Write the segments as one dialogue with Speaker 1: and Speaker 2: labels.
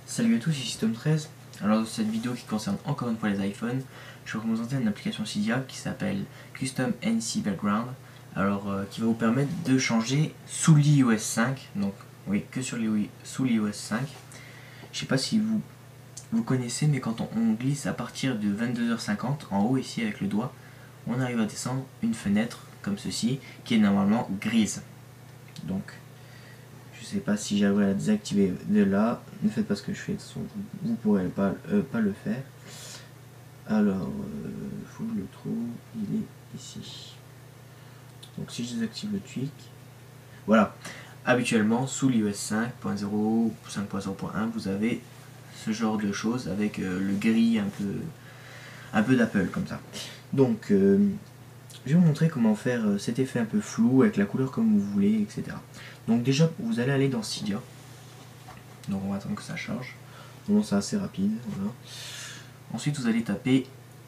Speaker 1: Salut à tous, ici Tom 13. Alors dans cette vidéo qui concerne encore une fois les iPhones, je vais vous présenter une application Cydia qui s'appelle Custom NC Background, qui va vous permettre de changer sous l'iOS 5, donc oui, que sous l'iOS 5. Je sais pas si vous connaissez, mais quand on glisse à partir de 22h50 en haut ici avec le doigt, on arrive à descendre une fenêtre comme ceci qui est normalement grise. Donc je sais pas si j'arrive à la désactiver de là. Ne faites pas ce que je fais, de toute façon, vous pourrez pas le faire. Alors, faut que je le trouve. Il est ici. Donc si je désactive le tweak, voilà. Habituellement, sous l'iOS 5.0 ou 5.0.1, vous avez ce genre de choses avec le gris un peu d'Apple comme ça. Donc, je vais vous montrer comment faire cet effet un peu flou avec la couleur comme vous voulez, etc. Donc déjà, vous allez aller dans Cydia. Donc on va attendre que ça charge. Bon, c'est assez rapide. Voilà. Ensuite, vous allez taper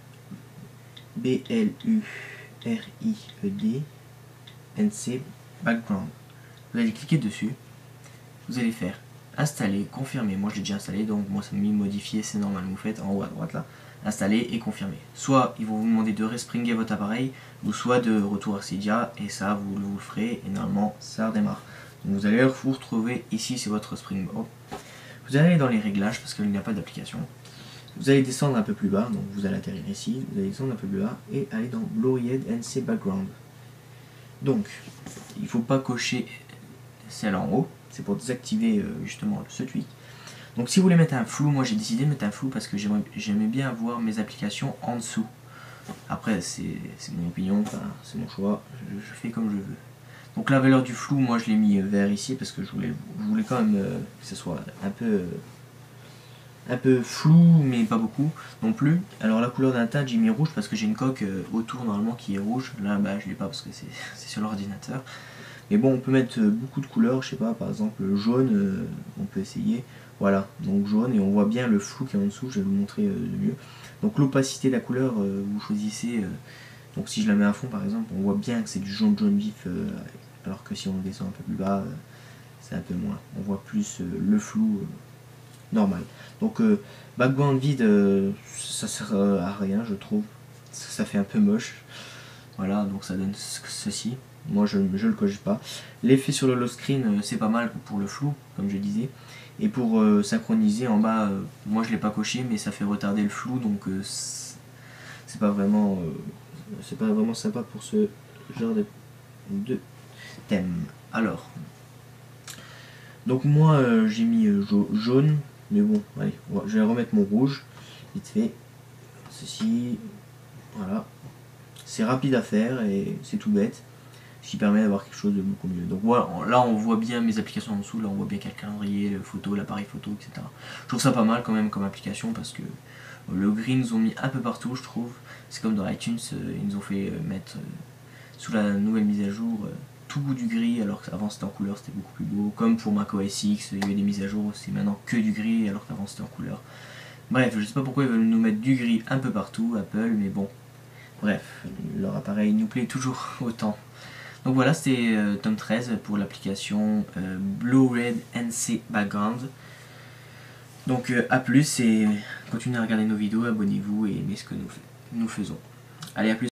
Speaker 1: BLURIED NC Background. Vous allez cliquer dessus. Vous allez faire installer, confirmer. Moi, je l'ai déjà installé, donc moi, ça m'a mis modifier. C'est normal. Vous faites en haut à droite là. Installer et confirmer. Soit ils vont vous demander de respringer votre appareil, ou soit de retour à Cydia, et ça vous le ferez, et normalement ça redémarre. Donc vous allez vous retrouver ici, c'est votre Springboard. Vous allez aller dans les réglages parce qu'il n'y a pas d'application. Vous allez descendre un peu plus bas, donc vous allez atterrir ici, vous allez descendre un peu plus bas et aller dans Blurried NC Background. Donc il ne faut pas cocher celle en haut, c'est pour désactiver justement ce tweak. Donc si vous voulez mettre un flou, moi j'ai décidé de mettre un flou parce que j'aimais bien avoir mes applications en dessous. Après c'est mon opinion, enfin, c'est mon choix, je fais comme je veux. Donc la valeur du flou, moi je l'ai mis vert ici parce que je voulais quand même que ce soit un peu flou mais pas beaucoup non plus. Alors la couleur d'un teint j'ai mis rouge parce que j'ai une coque autour normalement qui est rouge. Là bah je l'ai pas parce que c'est sur l'ordinateur. Mais bon, on peut mettre beaucoup de couleurs, je sais pas, par exemple jaune, on peut essayer. Voilà, donc jaune, et on voit bien le flou qui est en dessous, je vais vous montrer de mieux. Donc l'opacité de la couleur, vous choisissez, donc si je la mets à fond par exemple, on voit bien que c'est du jaune vif, alors que si on descend un peu plus bas, c'est un peu moins. On voit plus le flou normal. Donc background vide, ça sert à rien je trouve, ça fait un peu moche. Voilà, donc ça donne ceci. Moi je le coche pas. L'effet sur le lock screen c'est pas mal pour le flou comme je disais. Et pour synchroniser en bas, moi je l'ai pas coché mais ça fait retarder le flou, donc c'est pas vraiment sympa pour ce genre de thème. Alors donc moi j'ai mis jaune, mais bon allez, je vais remettre mon rouge vite fait. Ceci, voilà. C'est rapide à faire et c'est tout bête, ce qui permet d'avoir quelque chose de beaucoup mieux. Donc voilà, là on voit bien mes applications en dessous, là on voit bien qu'il y a le calendrier, le photo, l'appareil photo, etc. Je trouve ça pas mal quand même comme application parce que le gris nous ont mis un peu partout, je trouve. C'est comme dans iTunes, ils nous ont fait mettre sous la nouvelle mise à jour tout du gris, alors qu'avant c'était en couleur, c'était beaucoup plus beau. Comme pour macOS X, il y avait des mises à jour, c'est maintenant que du gris alors qu'avant c'était en couleur. Bref, je sais pas pourquoi ils veulent nous mettre du gris un peu partout, Apple, mais bon. Bref, leur appareil nous plaît toujours autant. Donc voilà, c'était Tom 13 pour l'application Blurried NC Background. Donc à plus et continuez à regarder nos vidéos, abonnez-vous et aimez ce que nous faisons. Allez, à plus.